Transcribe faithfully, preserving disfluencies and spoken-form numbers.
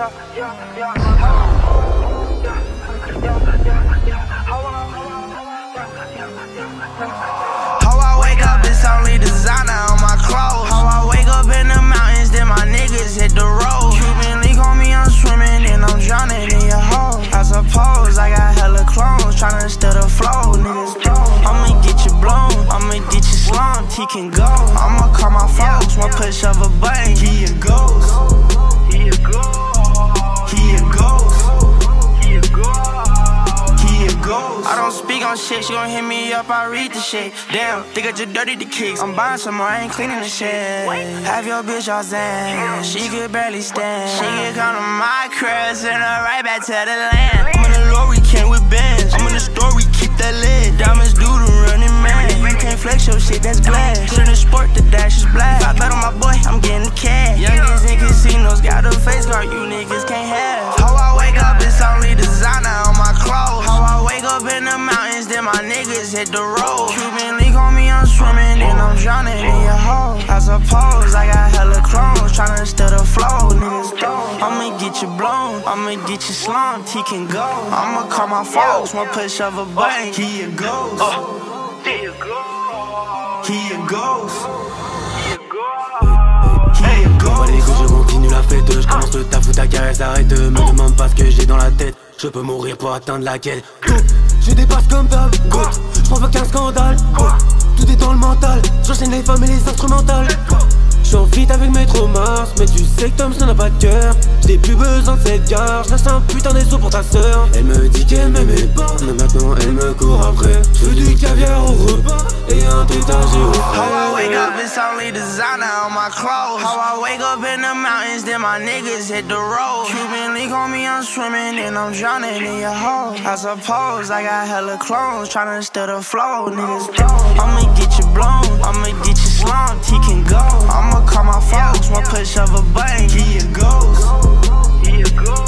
yeah, yeah, yeah. How I wake up, it's only designer on my clothes. How I wake up in the mountains, then my niggas hit the road. Cuban link on me, I'm swimming and I'm drowning in your hole. I suppose I got hella clones tryna steal the flow, niggas. I'ma get you blown, I'ma get you slumped, he can go. I'ma call my folks, one push of a button, he a ghost. He a ghost. He a ghost. He a ghost. He a ghost. I don't speak on shit, she gon' hit me up, I read the shit. Damn, think I just dirty the kicks. I'm buying some more, I ain't cleaning the shit. Have your bitch all zen, she could barely stand. She could come to my crib, send her right back to the land. I'm in the lorry, came with bands. I'm in the store, we keep that lid. Diamonds do the running man. You can't flex your shit, that's glass. In the sport, the dash is black. If I bet on my boy, I'm getting the cash. Youngins in casinos, got a face guard, you niggas can't have. How I wake up, it's only designer on my clothes. How I wake up in the mountains, then my niggas hit the road. Cuban link on me, I'm swimming, and I'm drowning in your hole. I suppose I got hella clones tryna steal the flow, niggas don't. I'ma get you blown, I'ma get you slumped, he can go. I'ma call my folks, one push of a button, he a ghost. Uh. He a ghost. He a ghost. He a ghost. Allez go, je continue la fête. Je commence le taf ou ta caresse arrête. Me demande pas ce que j'ai dans la tête. Je peux mourir pour atteindre la quête. Je dépasse comme d'hab. J'provoque un scandale. Tout est dans le mental. J'enchaîne les femmes et les instrumentales. J'suis en fit avec Maître Mars, mais tu sais que Tom ça n'a pas de cœur. J'ai plus besoin de cette gare, j'lâche un putain des sous pour ta sœur. Elle me dit qu'elle m'aimait pas, mais maintenant elle me court après. J'veux du caviar au repas et un tétage au frère. How I wake up, it's only designer on my clothes. How I wake up in the mountains, then my niggas hit the road. Cuban link on me, I'm swimming and I'm drowning in your hole. I suppose I got hella clones tryna steal the flow, niggas don't. I'ma get you blown, I'ma get you slumped, he can go. I'ma call my folks, one push of a button, he a ghost. He a ghost.